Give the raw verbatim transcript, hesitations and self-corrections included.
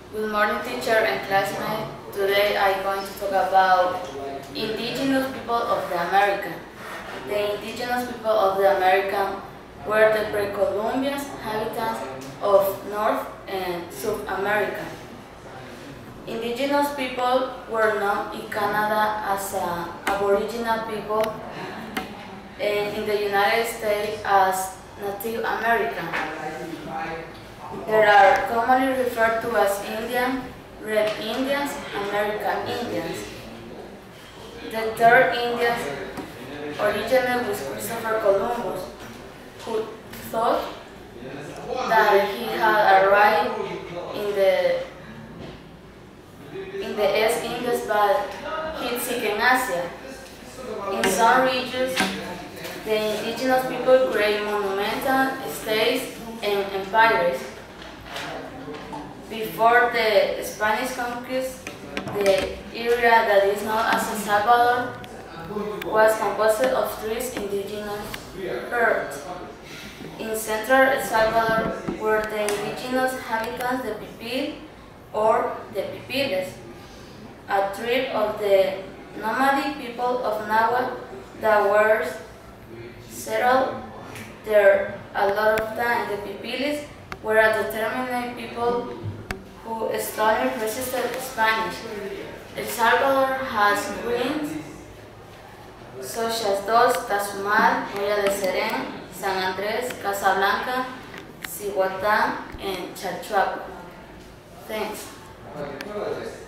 Good morning, teacher and classmates. Today I'm going to talk about indigenous people of the America. The indigenous people of the America were the pre-Columbian inhabitants of North and South America. Indigenous people were known in Canada as uh, Aboriginal people and in the United States as Native American. They are commonly referred to as Indian, Red Indians, American Indians. The third Indians originated with Christopher Columbus, who thought that he had arrived in the in the East Indies but he'd seeking Asia. In some regions, the indigenous people create monumental states and empires. Before the Spanish conquest, the area that is known as El Salvador was composed of three indigenous herds. In central El Salvador were the indigenous inhabitants, the Pipil or the Pipiles, a tribe of the nomadic people of Nahuatl that were settled there a lot of time. The Pipiles were a determined people who strongly resisted Spanish. El Salvador has ruins such as Dos, Tazumal, Moya de Serén, San Andrés, Casablanca, Cihuatán, and Chalchuaco. Thanks.